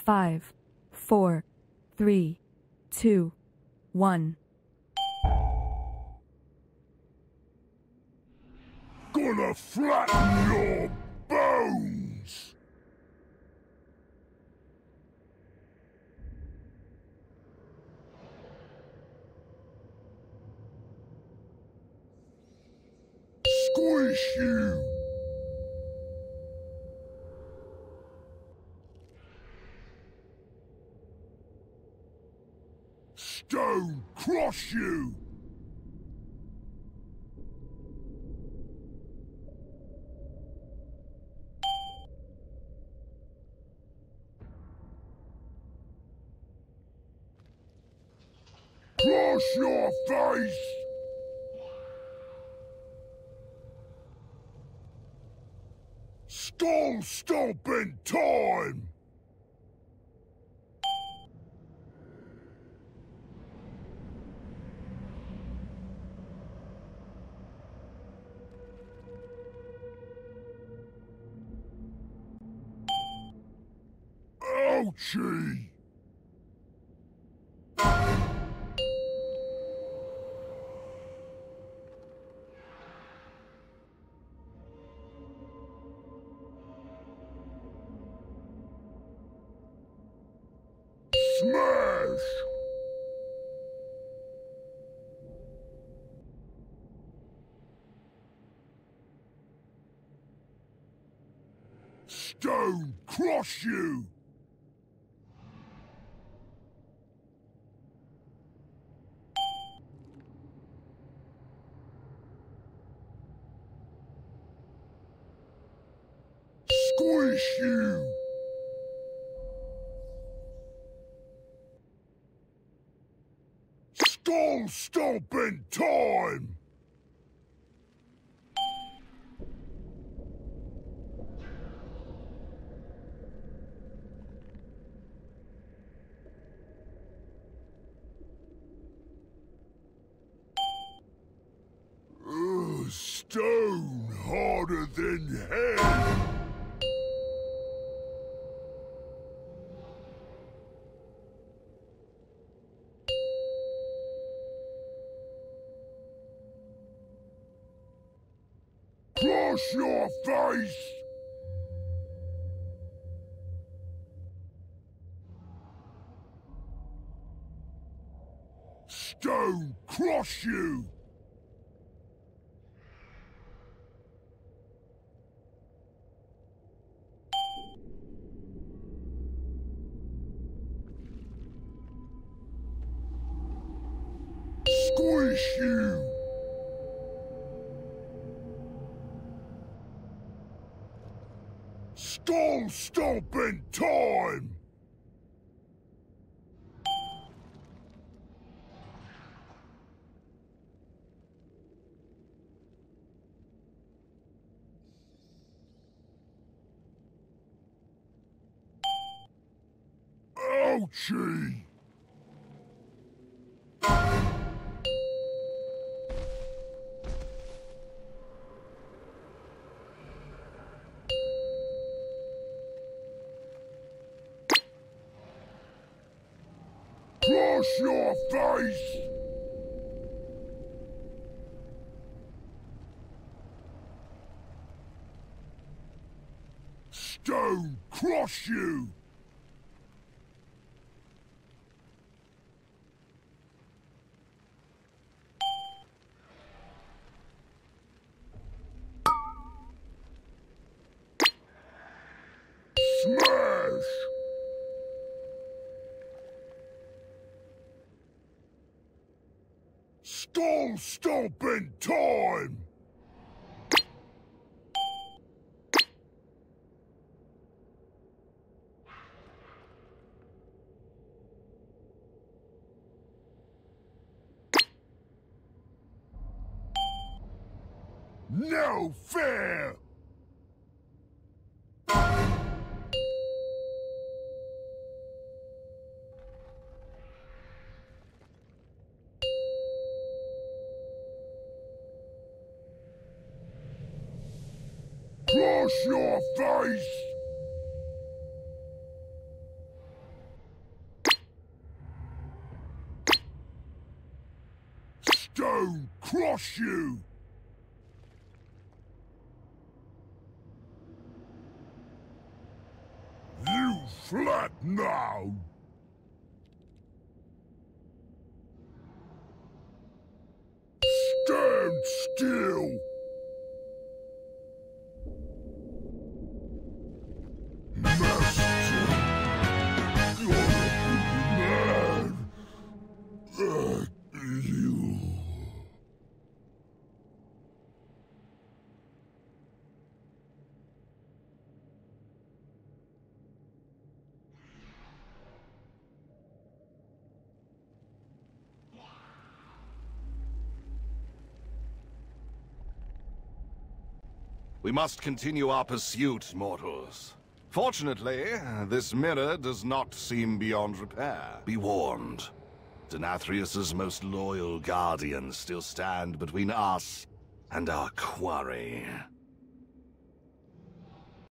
5, 4, 3, 2, 1. Gonna flatten your bones! Squish you! Stone crush you! Crush your face! Skull stomping time! Ouchie! Smash! Stone crush you! Squish you! Skull stomping time! Stone harder than hell! Crush your face! Stone crush you! Squish you! Skull stomping time! Ouchie! Crush your face! Stone crush you! Smash! Skull stomping time! No fair! Crush your face! stone crush you! You flat now! Stand still! Master! You're mad! You... We must continue our pursuit, mortals. Fortunately, this mirror does not seem beyond repair. Be warned. Denathrius's most loyal guardians still stand between us and our quarry.